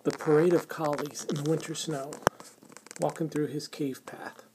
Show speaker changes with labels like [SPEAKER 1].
[SPEAKER 1] The parade of collies in the winter snow, walking through his cave path.